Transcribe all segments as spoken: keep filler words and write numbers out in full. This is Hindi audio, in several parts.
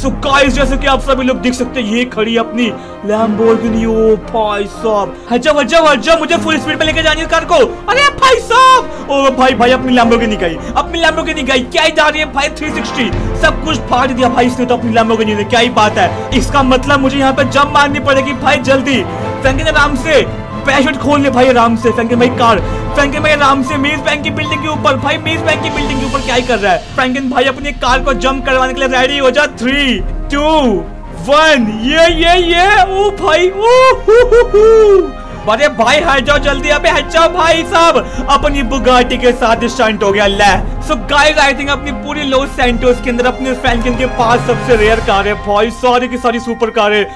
सो गाइस जैसे कि आप सभी लोग देख सकते हैं ये खड़ी अपनी लैम्बोर्गिनी। ओ भाई साहब हट जाओ हट जाओ हट जाओ, मुझे फुल स्पीड पे लेके जानी है कार को। अरे भाई साहब ओ भाई भाई अपनी लैम्बोर्गिनी गई, अपनी लैम्बोर्गिनी गई। क्या ही जा रही है भाई थ्री सिक्सटी, सब कुछ फाड़ दिया भाई इसने तो अपनी लैम्बोर्गिनी ने। क्या ही बात है, इसका मतलब मुझे यहाँ पे जंप मारनी पड़ेगी भाई जल्दी। फ्रैंकलिन आराम से पैशेट खोल ले भाई आराम से। फ्रैंकलिन भाई कार, फ्रैंकलिन भाई आराम से मेज बैंक की बिल्डिंग के ऊपर। भाई मेज बैंक की बिल्डिंग के ऊपर क्या ही कर रहा है फ्रैंकलिन भाई, अपनी कार को जंप करवाने के लिए रेडी हो जा। थ्री टू वन ये ये ये ओ भाई ओ अरे भाई हट जाओ जल्दी, अबे हट जाओ भाई साहब। अपनी बुगाटी के साथ स्टंट हो गया ले। सो गाइस आई थिंक अपनी पूरी लॉस सैंटोस के अंदर अपने फ्रैंकलिन के पास सबसे रेयर कार है भाई, सारी की सारी सुपर कार है।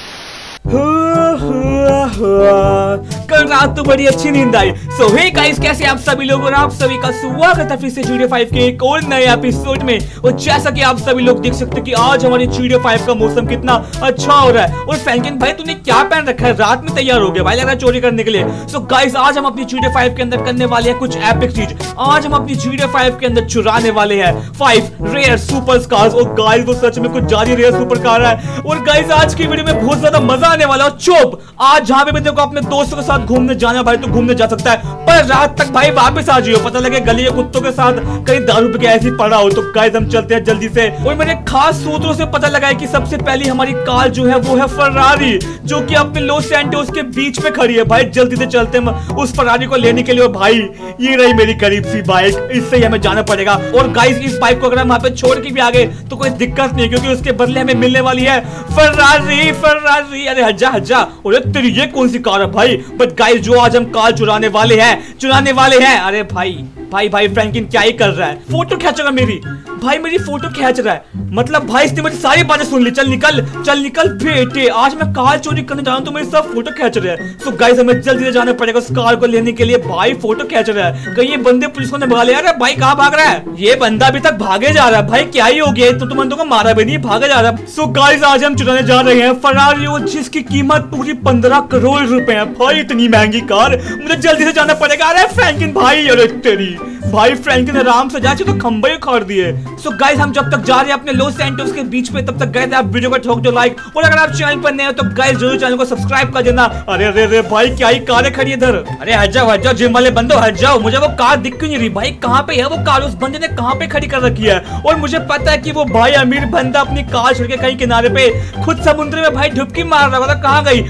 कल रात तो बड़ी अच्छी नींद आई। सो हे गाइस कैसे आप सभी लोग, और आप सभी का स्वागत है फिर से जी टी ए फाइव के एक और नए एपिसोड में। और जैसा कि आप सभी लोग देख सकते हैं कि आज हमारे जी टी ए फाइव का मौसम कितना अच्छा हो रहा है। और फ्रैंकलिन भाई तूने क्या पहन रखा है, रात में तैयार हो गया भाई लग रहा है चोरी करने के लिए। सो so गाइस आज हम अपनी जी टी ए फाइव के अंदर करने वाले हैं कुछ एपिक चीज। आज हम अपनी जी टी ए फाइव के अंदर चुराने वाले हैं फाइव रेयर सुपर कार्स। और गाइस वो सच में कुछ ज्यादा रेयर सुपर कार है। और गाइस आज की वीडियो में बहुत ज्यादा मजा आने वाला है। चुप, आज जहां पे भी देखो अपने दोस्तों के साथ घूमने जाना भाई तो घूमने जा सकता है, पर रात तक भाई वापस आ जाइयो, पता लगे गली के कुत्तों के साथ कहीं दारू पे ऐसी पड़ा हो। तो गाइस हम चलते हैं जल्दी से। और मेरे खास सूत्रों से पता लगा है कि सबसे पहली हमारी कार जो है वो है फरारी, जो कि अपने लॉस सैंटोस के बीच में खड़ी है भाई। जल्दी से चलते हैं उस फरारी को लेने के लिए। भाई ये रही मेरी करीब सी बाइक, इससे ही हमें जाना पड़ेगा। और गाइस इस बाइक को अगर हम वहां पे छोड़ के भी आ गए तो कोई दिक्कत नहीं, क्योंकि उसके बदले हमें मिलने वाली है फरारी फरारी। अरे हजा हजा, और तेरी ये कौन सी कार है भाई। बट गाइस जो आज हम कार चुराने वाले हैं चुराने वाले हैं अरे भाई भाई भाई फ्रैंकलिन क्या ही कर रहा है, फोटो खींच रहा है मेरी भाई, मेरी फोटो खींच रहा है। मतलब भाई इसने मेरी सारी बातें सुन ली। चल निकल चल निकल बेटे, आज मैं कार चोरी करने जा रहा हूं तो मेरी सब फोटो खींच रहे हैं। सो गाइस हमें जल्दी से जाना पड़ेगा उस कार को लेने के लिए। भाई फोटो खींच रहा है, कहीं ये बंदे पुलिस को भगा ले। अरे भाई कहाँ भाग रहा है ये बंदा, अभी तक भागे जा रहा है भाई, क्या ही हो गया तो तुम बंदों को मारा भी नहीं, भागा जा रहा है। सो गाइस आज हम चुराने जा रहे हैं फरारी, जिसकी कीमत पूरी पंद्रह करोड़ रुपए है भाई। इतनी महंगी कार, मुझे जल्दी से जाना पड़ेगा। अरे फ्रैंकलिन भाई, अरे तेरी भाई फ्रैंकलिन आराम से जाके तो खंबे उखाड़ दिए। सो गाइस हम जब तक जा रहे हैं अपने लॉस सैंटोस के बीच में, तब तक गए थे आप वीडियो को ठोक दो लाइक, और अगर आप चैनल पर नए हो तो गाइस जरूर चैनल को सब्सक्राइब कर देना। अरे अरे अरे भाई क्या ही कारें खड़ी इधर। अरे हट जाओ हट जाओ जिम वाले बंदो हट जाओ, मुझे वो कार दिख क्यों नहीं रही भाई, कहाँ पे है वो कार, उस बंदे ने कहाँ पे खड़ी कर रखी है। और मुझे पता है कि वो भाई अमीर बंदा अपनी कार छोड़ के कहीं किनारे पे खुद समुद्र में भाई डुबकी मार रहा था, कहाँ गई।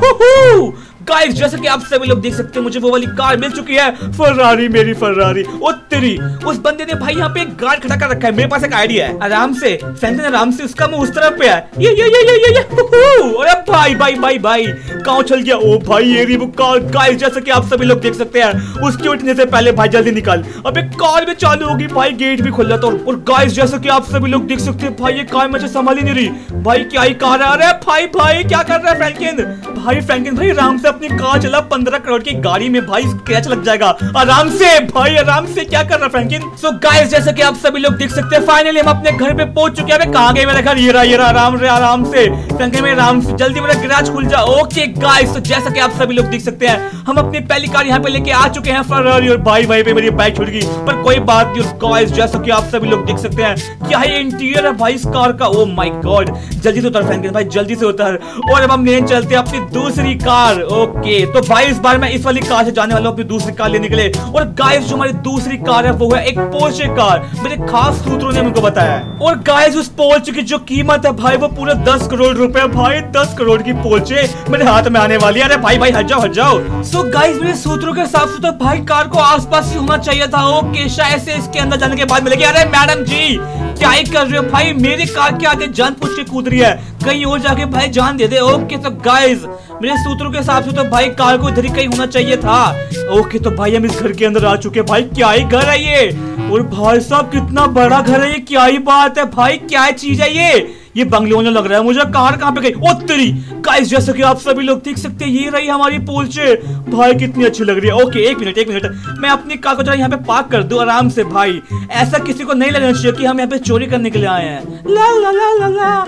ओहो गाइस जैसे कि आप सभी लोग देख सकते हैं मुझे वो वाली कार मिल चुकी है, फरारी मेरी फरारी। ओ तेरी, उस बंदे ने भाई यहाँ पे एक गार्ड खड़ा कर रखा है। मेरे पास एक आइडिया है, आराम से फ्रैंकलिन आराम से, उसका मुंह उस तरफ पे है। ये ये ये ये ये ये अरे भाई भाई भाई भाई कहाँ चल गया। ओ भाई ये रही वो कार। गाइस जैसे कि आप सभी लोग देख सकते हैं उसके उठने से पहले भाई जल्दी निकाल, अबे कार भी चालू होगी भाई, गेट भी खुल जाता। और गाइस जैसे कि आप सभी लोग देख सकते हैं भाई ये कार मुझे संभाल ही नहीं रही भाई, क्या ही कार है। अरे भाई भाई क्या कर रहा है फ्रैंकलिन भाई, फ्रैंकलिन भाई आराम से अपनी कार चला, पंद्रह करोड़ की गाड़ी में भाई क्रैच लग जाएगा। आराम से भाई आराम से, क्या कर रहा है फ्रैंकलिन। सो गाइस जैसे कि आप सभी लोग देख सकते हैं फाइनली हम अपने घर पे पहुंच चुके हैं। कहां गए मेरा घर, ये रहा ये रहा, आराम से आराम से फ्रैंकलिन में आराम से, जल्दी मेरा गैराज खुल जा। ओके गाइस तो जैसा कि आप सभी लोग देख सकते हैं हम अपनी पहली कार यहाँ पे लेके आ चुके हैं फरारी, और भाई भाई पे मेरी बाइक छूट गई, पर कोई बात नहीं। गाइस जैसा कि आप सभी लोग देख सकते हैं क्या है इंटीरियर है भाई इस कार का। ओ माय गॉड, जल्दी से उतर फ्रैंकलिन भाई जल्दी से उतर। और अब हम लेने चलते हैं अपनी दूसरी कार। ओके तो भाई इस बार मैं इस वाली कार से जाने वाला हूं अपनी दूसरी कार लेने के लिए। और गाइस जो हमारी दूसरी कार है वो है एक पोर्शे कार, मेरे खास सूत्रों ने मुझको बताया है। और गाइस उस पोर्शे की जो कीमत है भाई वो पूरे दस करोड़ रुपए भाई, दस करोड़ की पोर्शे मेरे हाथ में आने वाली है। अरे भाई भाई हट जाओ हट जाओ। सो गाइस मेरे सूत्रों के हिसाब से तो भाई कार को आसपास ही होना चाहिए था। ओके शायद से इसके अंदर जाने के बाद मिलेगी। अरे मैडम जी क्या ही कर रहे हो भाई, मेरी कार के आगे जान पूछ के कूद रही है, कहीं और जाके भाई जान दे दे। ओके तो गाइस मेरे सूत्रों के हिसाब से तो भाई कार को इधर ही कहीं होना चाहिए था। ओके तो भाई हम इस घर के अंदर आ चुके हैं। भाई क्या ही घर है ये, और भाई साहब कितना बड़ा घर है ये, क्या ही बात है भाई, क्या चीज है ये ये बंगलों लग रहा है मुझे। कार कहाँ पे गई। ओ तेरी गाइस जैसे कि आप सभी लोग देख सकते हैं ये रही हमारी पोर्शे भाई, कितनी अच्छी लग रही है। ओके एक मिनट एक मिनट मैं अपनी कार को जरा यहाँ पे पार्क कर दूं आराम से। भाई ऐसा किसी को नहीं लगना चाहिए कि हम यहाँ पे चोरी करने के लिए आए हैं। ला ला ला ला ला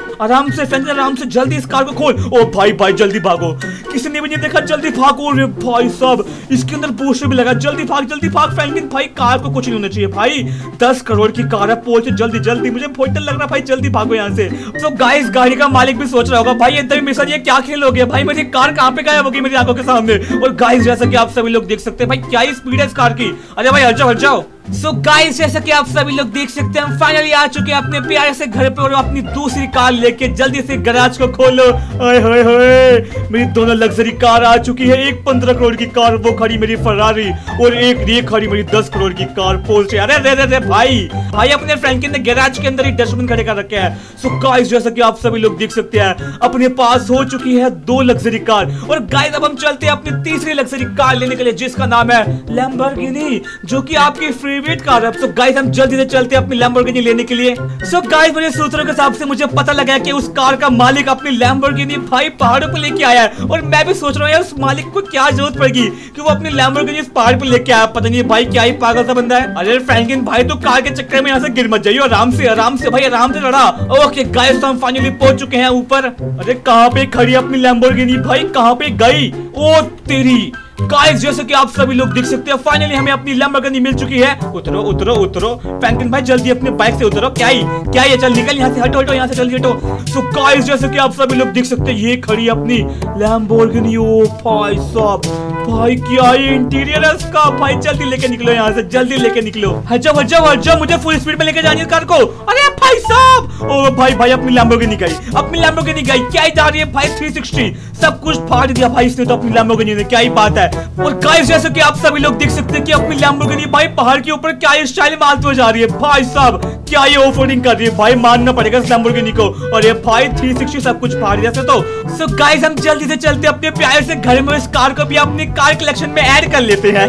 आराम से फ्रेंड, आराम से, जल्दी इस कार को खोल। ओ भाई भाई जल्दी भागो, किसी ने भी नहीं देखा, जल्दी भागो। रे भाई साहब इसके अंदर पोस्टर भी लगा, जल्दी भाग जल्दी भाग फ्रैंकलिन भाई, कार को कुछ नहीं होना चाहिए भाई, दस करोड़ की कार है, पहुंचे जल्दी जल्दी, मुझे बहुत डर लग रहा है भाई, जल्दी भागो यहाँ से। तो गाइस गाड़ी का मालिक भी सोच रहा होगा भाई एकदम मिशन ये क्या खेल हो गया भाई, मेरी कार कहाँ पे गायब हो गई मेरी आंखों के सामने। और गाइस जैसा कि आप सभी लोग देख सकते हैं भाई क्या ही स्पीड है इस कार की। अरे भाई हट जाओ हट जाओ। सो so गाइस जैसा कि आप सभी लोग देख सकते हैं हम फाइनली आ चुके हैं अपने प्यारे से घर पे और अपनी दूसरी कार लेके जल्दी से गैराज को खोलो। हाय हाय हाय मेरी दोनों लग्जरी कार आ चुकी है, एक पंद्रह करोड़ की कार वो खड़ी मेरी फरारी और एक ये खड़ी मेरी दस करोड़ की कार पोर्शे। अरे रे रे रे भाई भाई अपने फ्रैंकलिन ने गैराज के अंदर ही डस्टबिन खड़े कर रखे हैं। सो so गाइस जैसा कि आप सभी लोग देख सकते हैं अपने पास हो चुकी है दो लग्जरी कार और गाइस अब हम चलते हैं अपनी तीसरी लग्जरी कार लेने के लिए जिसका नाम है लैम्बोर्गिनी, जो कि आपकी फेवरेट कार है। सो गाइस हम जल्दी से चलते हैं अपनी लैम्बोर्गिनी लेने के लिए। सो गाइस मेरे सूत्रों के हिसाब से मुझे पता लगा कि उस कार का मालिक अपनी लैम्बोर्गिनी भाई पहाड़ों पे लेके आया है और मैं भी सोच रहा हूँ यार उस मालिक को क्या जरूरत पड़ेगी कि वो अपनी लैम्बोर्गिनी इस पहाड़ पे लेके आया, पता नहीं भाई क्या ही पागल सा बंदा है। अरे फ्रैंकलिन भाई तो कार के चक्कर में यहाँ से गिर मत जाइए, आराम से आराम से भाई आराम से लड़ा। ओके गाइस तो हम फाइनली पहुंच चुके हैं ऊपर। अरे कहाँ पे खड़ी अपनी लैम्बोर्गिनी भाई, कहाँ पे गई? ओ तेरी गाइस जैसे कि आप सभी लोग देख सकते हैं फाइनली हमें अपनी लैम्बोर्गिनी मिल चुकी है। उतरो उतरो उतरो फ्रैंकलिन भाई जल्दी अपने बाइक से उतरो। क्या ही क्या ही चल निकल यहाँ से, हटो हटो यहाँ से जल्दी हटो। सो गाइस जैसे कि आप सभी लोग देख सकते हैं ये खड़ी अपनी लैम्बोर्गिनी। ओ भाई साहब भाई क्या ही इंटीरियर है इसका भाई, जल्दी लेके निकलो यहाँ से, जल्दी लेके निकलो। हट जाओ हट जाओ हट जाओ, मुझे फुल स्पीड में लेके जानी है कार को। अरे भाई साहब ओ भाई भाई अपनी लैम्बोर्गिनी गई, अपनी लैम्बोर्गिनी गई, क्या ही जा रही है भाई थ्री सिक्सटी, सब कुछ फाड़ दिया भाई इसने तो अपनी लैम्बोर्गिनी ने, क्या ही बात है। और गाइस जैसे कि आप सभी लोग देख सकते हैं कि अपनी लैम्बोर्गिनी भाई पहाड़ के ऊपर क्या ही स्टाइल मारते हुए जा रही है भाई साहब, क्या ये ऑफरोडिंग कर रही है भाई, मानना पड़ेगा इस लैम्बोर्गिनी को। और ये भाई थ्री सिक्सटी सब कुछ फाड़ दिया से तो। सो गाइस हम जल्दी से चलते अपने प्यारे से घर में, इस कार को भी अपनी कार कलेक्शन में ऐड कर लेते हैं।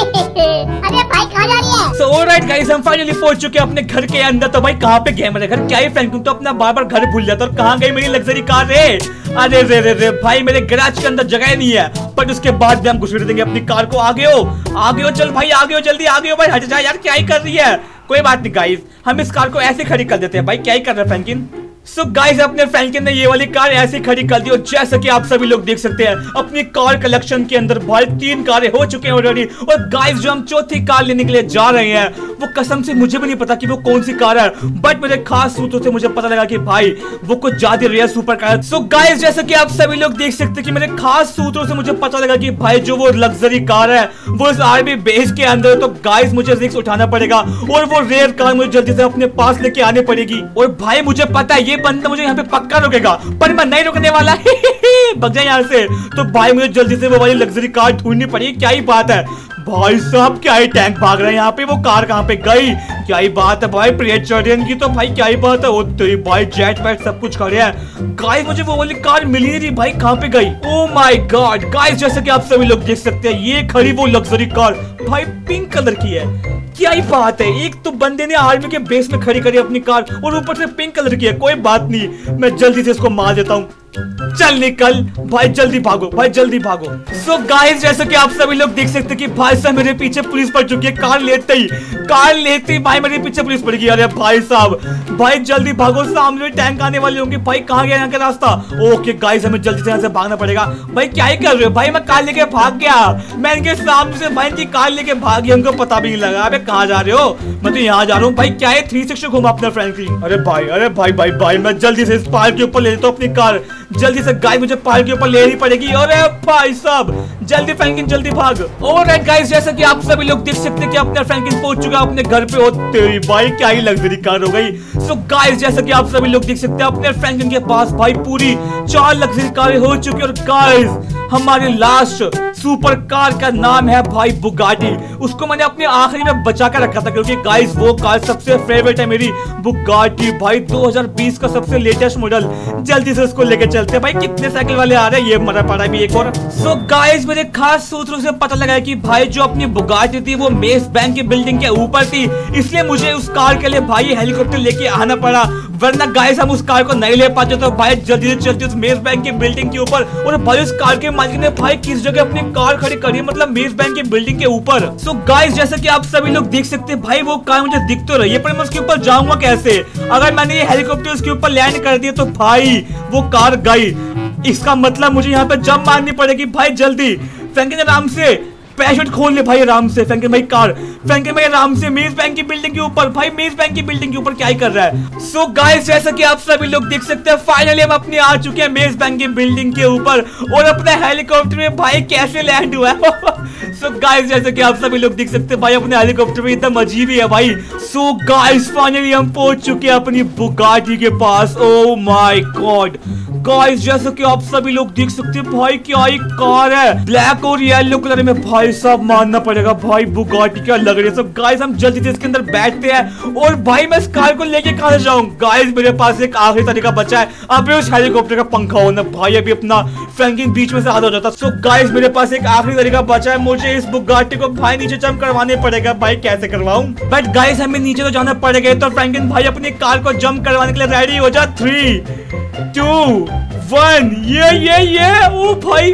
अरे भाई कहाँ जा रही है? सो ऑलराइट गाइस हम फाइनली पहुंच चुके हैं अपने घर के अंदर। तो भाई कहाँ पे गया मेरा घर, क्या ही फ्रैंकलिन तो अपना बार बार घर भूल जाता और कहाँ गई मेरी लग्जरी कार रे? अरे रे रे रे भाई मेरे गैराज के अंदर जगह नहीं है, बट उसके बाद भी हम घुसेड़ देंगे अपनी कार को। आगे हो आगे हो चल भाई, आगे हो जल्दी, आगे हो भाई, हट जा यार क्या ही कर रही है। कोई बात नहीं गाइस हम इस कार को ऐसे खड़ी कर देते हैं भाई, क्या ही कर रहा है फ्रैंकलिन। सो so गाइस अपने फ्रैंकलिन ने ये वाली कार ऐसे खड़ी कर दी और जैसा कि आप सभी लोग देख सकते हैं अपनी कार कलेक्शन के अंदर भाई तीन कारें हो चुके हैं ऑलरेडी। और गाइस जो हम चौथी कार लेने के लिए जा रहे हैं वो कसम से मुझे भी नहीं पता कि वो कौन सी कार है, बट मेरे खास सूत्रों से मुझे पता लगा कि भाई वो कुछ ज्यादा रेयर सुपर कार है। सो गाइस जैसा कि आप सभी लोग देख सकते हैं कि मेरे खास सूत्रों से मुझे पता लगा कि भाई जो वो लग्जरी कार है वो इस आर्मी बेस के अंदर, तो गाइस मुझे रिस्क उठाना पड़ेगा और वो रेयर कार मुझे जल्दी से अपने पास लेके आने पड़ेगी। और भाई मुझे पता है ये बंदा मुझे यहाँ पे पक्का रोकेगा, पर मैं नहीं रुकने वाला। भाग जाए यहाँ से। तो भाई मुझे जल्दी से वो वाली लग्जरी कार ढूंढनी पड़ेगी, क्या ही बात है भाई साहब, क्या ही टैंक भाग रहे हैं यहाँ पे, वो कार कहाँ पे गई, क्या ही बात है भाई प्रियचर्यन की, तो भाई क्या ही बात है। ओ तेरी भाई जेट पैट सब कुछ खड़े हैं। गाइस मुझे वो वाली कार मिली नहीं रही भाई, कहाँ पे गई? ओ माय गॉड गाइस जैसे कि आप सभी लोग देख सकते हैं ये खड़ी वो लग्जरी कार भाई पिंक कलर की है, क्या ही बात है। एक तो बंदे ने आर्मी के बेस में खड़ी करी अपनी कार और ऊपर से पिंक कलर की है, कोई बात नहीं मैं जल्दी से इसको मार देता हूँ। चल निकल भाई, जल्दी भागो भाई जल्दी भागो। सो so गाइस जैसे कि आप सभी लोग देख सकते हैं कि भाई साहब मेरे पीछे पुलिस पड़ चुकी है, कार लेते ही कार लेते ही भाई मेरे पीछे पुलिस पड़ गई। अरे भाई साहब भाई जल्दी भागो, सामने टैंक आने वाले होंगे। भाई कहाँ गया यहाँ का रास्ता? ओके गाइस हमें जल्दी से यहाँ से भागना पड़ेगा। भाई क्या ही कर रहे हो भाई, मैं कार लेके भाग गया, मैं इनके सामने से भाई इनकी कार लेके भाग गया, उनको पता भी नहीं लगा। अबे कहाँ जा रहे हो? मैं तो यहाँ जा रहा हूँ भाई, क्या है थ्री सिक्सटी घूमा अपना फ्रैंकलिन। अरे भाई अरे भाई भाई भाई मैं जल्दी से इस पहाड़ के ऊपर ले लेता हूँ अपनी कार, जल्दी से गाइस मुझे पहाड़ के ऊपर लेनी पड़ेगी। अरे भाई साहब जल्दी फ्रैंकलिन जल्दी भाग। ऑलराइट गाइस जैसा कि आप सभी लोग देख सकते हैं कि अपना फ्रैंकलिन पहुंच चुका अपने घर पे। ओ तेरी भाई क्या ही लग्जरी कार हो गई। सो गाइस जैसा कि आप सभी लोग देख सकते हैं अपने फ्रैंकलिन के पास भाई पूरी चार लग्जरी कारें हो चुकी है। और गाइस हमारी लास्ट सुपर कार का नाम है भाई बुगाटी, उसको मैंने अपने आखिरी में बचा कर रखा था क्योंकि गाइस वो कार सबसे फेवरेट है मेरी, बुगाटी भाई दो हज़ार बीस का सबसे लेटेस्ट मॉडल। जल्दी से उसको लेके चलते हैं भाई, कितने साइकिल वाले आ रहे हैं, ये मरा पड़ा भी एक और। सो गाइस मेरे खास सूत्रों से पता लगा कि भाई जो अपनी बुगाटी थी वो मेस बैंक की बिल्डिंग के ऊपर थी, इसलिए मुझे उस कार के लिए भाई हेलीकॉप्टर लेके आना पड़ा। वरना गाइस हम उस कार को नहीं ले पाते। तो भाई जल्दी से चलते उस मेज बैंक की बिल्डिंग के ऊपर। और भाई उस कार के मालिक ने भाई किस जगह अपनी कार खड़ी करी, मतलब मेज बैंक की बिल्डिंग के ऊपर। सो गाइस जैसा कि आप सभी लोग देख सकते हैं भाई वो कार मुझे दिख तो रही है, पर मैं उसके ऊपर जाऊंगा कैसे? अगर मैंने ये हेलीकॉप्टर उसके ऊपर लैंड कर दिया तो भाई वो कार गई। इसका मतलब मुझे यहाँ पे जंप मारनी पड़ेगी। भाई जल्दी फ्रैंकलिन आराम से पैराशूट खोल ले भाई, आराम से फ्रैंकलिन भाई कार फ्रैंकलिन भाई आराम से मेज बैंक की बिल्डिंग के ऊपर। भाई मेज बैंक की बिल्डिंग के ऊपर क्या ही कर रहा है? सो so गाइस जैसा कि आप सभी लोग देख सकते हैं फाइनली हम अपने आ चुके हैं मेज बैंक की बिल्डिंग के ऊपर। और अपने हेलीकॉप्टर में भाई कैसे लैंड हुआ है। सो so गाइस जैसा कि आप सभी लोग देख सकते हैं भाई अपने हेलीकॉप्टर में एकदम अजीब ही है भाई। सो गाइस फाइनली हम पहुंच चुके हैं अपनी बुगाटी के पास। ओ माय गॉड गाइस जैसा कि आप सभी लोग देख सकते हैं भाई क्या ही कार है, ब्लैक और येलो कलर में। भाई सब मानना पड़ेगा भाई बुगाटी क्या लग रही है। सब गाइस हम जल्दी से इसके अंदर बैठते हैं। और भाई मैं इस कार को लेके कहां जाऊं? गाइस मेरे पास एक आखिरी तरीका बचा है, अबे उस हेलीकॉप्टर का पंखा होना भाई, अभी अपना फ्रैंकलिन बीच में से हाथ हो जाता। सो गाइस मेरे पास एक आखिरी तरीका बचा है, मुझे इस बुगाटी को भाई नीचे जंप करवाने पड़ेगा। भाई कैसे करवाऊं? बट गाइस हमें नीचे तो जाना पड़ेगा। तो फ्रैंकलिन भाई अपनी कार को जंप करवाने के लिए रेडी हो जा। थ्री टू वन ये ये ये ओ भाई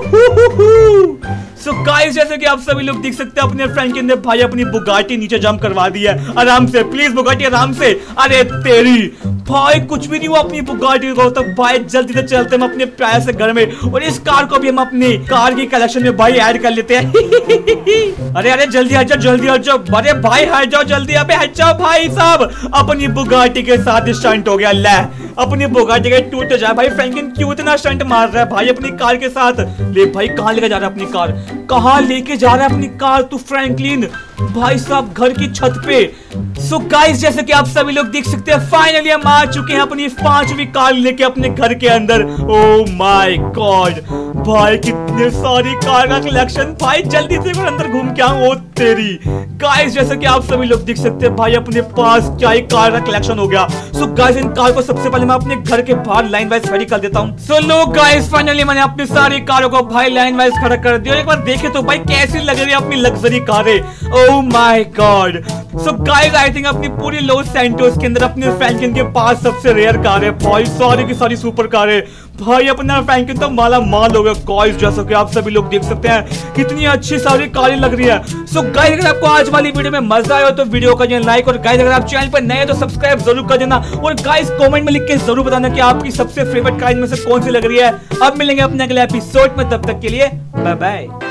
ओ। सो गाइस जैसे कि आप सभी लोग देख सकते हैं अपने फ्रैंकलिन ने भाई अपनी बुगाटी नीचे जंप करवा दी है। आराम से प्लीज बुगाटी आराम से। अरे तेरी भाई कुछ भी नहीं हुआ अपनी बुगाटी को। तो भाई जल्दी से चलते हैं अपने प्यार से घर में। और इस कार को भी हम अपनी कार की कलेक्शन में भाई ऐड कर लेते हैं। अरे अरे जल्दी हट जाओ जल्दी हट जाओ। अरे भाई हट जाओ जल्दी, अबे हट जाओ भाई साहब। अपनी बुगाटी के साथ स्टंट हो गया। ले अपनी बुगाटी के टूट जाए। भाई फ्रैंकलिन क्यों इतना स्टंट मार रहा है भाई अपनी कार के साथ? ले भाई कहाँ लेके जा रहा है अपनी कार? कहाँ लेके जा रहा है अपनी कार तू फ्रैंकलिन? भाई साहब घर की छत पे। सो so गाइस जैसे कि आप सभी लोग देख सकते हैं फाइनली हम आ चुके हैं अपनी पांचवी कार लेके अपने घर के अंदर। ओ माय गॉड भाई कितने सारी कार का कलेक्शन। भाई जल्दी से मैं अंदर घूम के आऊं। ओ तेरी गाइस जैसे कि आप सभी लोग देख सकते हैं भाई अपने पास क्या ही कार का कलेक्शन हो गया। सो so गाइस इन कार को सबसे पहले मैं अपने घर के बाहर लाइन वाइज खड़ी कर देता हूँ। सो लो गाइस फाइनली मैंने अपनी सारी कारों को भाई लाइन वाइज खड़ा कर दिया। एक बार देखे तो भाई कैसी लग रही है अपनी लग्जरी कारें। Oh my god. So guys I think अपनी पूरी लॉस सैंटोस के अंदर अपने फ्रैंकलिन के पास सबसे रेयर कार है भाई, सारी की सारी सुपर कार है भाई। अपना फ्रैंकलिन तो माला माल हो गया गाइस जैसा कि आप सभी लोग देख सकते हैं कितनी अच्छी सारी कारें लग रही है। सो गाइस अगर आपको आज वाली वीडियो में मजा आया तो वीडियो को कर लाइक, और गाइस अगर आप चैनल पर नए हैं तो सब्सक्राइब जरूर कर देना। और गाइस कमेंट में लिख के जरूर बताना कि आपकी सबसे फेवरेट कार में से कौन सी लग रही है। अब मिलेंगे अपने अगले एपिसोड में, तब तक के लिए बाय बाय।